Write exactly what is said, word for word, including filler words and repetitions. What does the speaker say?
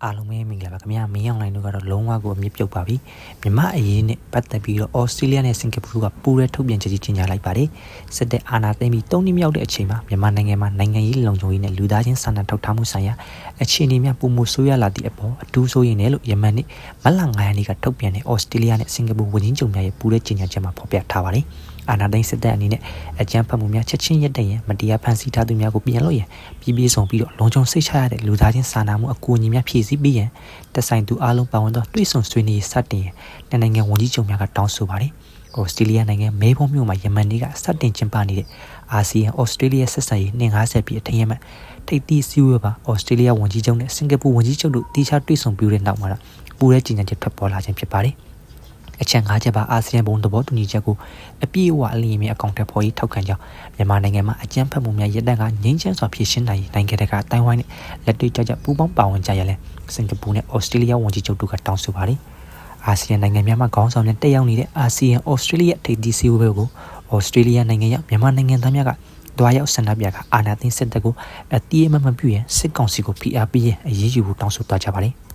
အားလုံးပဲမင်္ဂလာပါခင်ဗျာမင်းအောင်လိုင်းတို့ကတော့လုံးဝကိုအမြင့်ပြုတ်ပါပြီမြန်မာအရေးနဲ့ပတ်သက်ပြီးတော့ဩစတြေးလျနဲ့စင်ကာပူကပူးရဲထုတ်ပြန်ချက်ကြီးကြေညာလိုက်ပါတယ်စစ်တပ်အာဏာသိမ်းပြီး၃နှစ်မြောက်တဲ့အချိန်မှာမြန်မာနိုင်ငံမှာနိုင်ငံရေးလုံခြုံရေးနဲ့လူသားချင်းစာနာထောက်ထားမှုဆိုင်ရာအခြေအနေများပုံမှုဆိုးရလာတဲ့အပေါ်အထူးဆိုရင်လည်းလို့ယမန်နေ့မလငါးရက်နေ့ကထုတ်ပြန်တဲ့ဩစတြေးလျနဲ့စင်ကာပူဝန်ကြီးချုပ်များရဲ့ပူးရဲကြေညာချက်မှာဖော်ပြထားပါတယ်အာဏာသိမ်းစစ်တပ်အနေနဲ့အကြမ်းဖက်မှုများချက်ချင်းရပ်တန့်ရန်မတရားဖန်ဆီးထားသူများကိုပြန်လို့ရန်ပြည်ပြည်ဆောင်ပြီးတော့လုံခြုံစိတ်ချရတဲ့လူသားချင်းစာနာမှုအကူအညီများဖြည့်ဆည်းပေးရန်တက်ဆိုင်သူအားလုံးပါဝင်သောတွဲဆုံဆွေးနွေးစတင်ရန်နိုင်ငံဝန်ကြီးချုပ်များကတောင်းဆိုပါတယ်။ဩစတြေးလျနိုင်ငံမဲဘုံမြို့မှာယမန်နေ့ကစတင်ကျင်းပနေတဲ့အာဆီယံဩစတြေးလျဆက်ဆံရေးနှစ်၅၀ပြည့်အထင်ရမှထိပ်သီးစည်းဝေးပါဩစတြေးလျဝန်ကြီးချုပ်နဲ့စင်ကာပူဝန်ကြီးချုပ်တို့တိကျတွဲဆုံပြုတဲ့နောက်မှာပူရဲကြေညာချက်ထွက်ပေါ်လာခြင်းဖြစ်ပါတယ်။အချက်၅ချက်ပါအာဆီယံဘုံသဘောတူညီချက်ကိုအပြည့်အဝအလျင်မြေအကောင့်ထဲပေါ်ရေးထောက်ခံကြောင်းမြန်မာနိုင်ငံမှာအကြမ်းဖက်မှုများရပ်တန့်ကငြိမ်းချမ်းစွာဖြေရှင်းနိုင်နိုင်ငံတကာအတိုင်းဝိုင်းနဲ့လက်တွေ့ကျကျပူးပေါင်းပါဝင်ကြရလဲစင်ကာပူနဲ့ဩစတြေးလျဝန်ကြီးချုပ်တို့ကတောင်းဆိုပါတယ်အာဆီယံနိုင်ငံများမှာခေါင်းဆောင်နဲ့တက်ရောက်နေတဲ့အာဆီယံဩစတြေးလျထိပ်သီးစည်းဝေးပွဲကိုဩစတြေးလျနိုင်ငံရောက်မြန်မာနိုင်ငံသားများကတွားရောက်ဆန္ဒပြကအာဏာသိမ်းစစ်တပ်ကိုအတိအမှန်မပြုရန်စစ်ကောင်စီကိုဖိအားပေးရန်အရေးယူဖို့တောင်းဆိုသွားကြပါတယ်